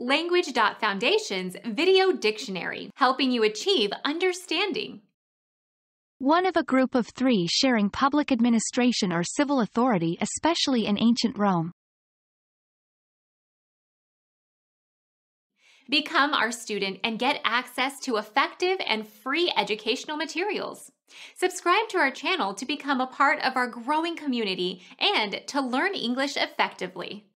Language.Foundation's Video Dictionary, helping you achieve understanding. One of a group of three sharing public administration or civil authority, especially in ancient Rome. Become our student and get access to effective and free educational materials. Subscribe to our channel to become a part of our growing community and to learn English effectively.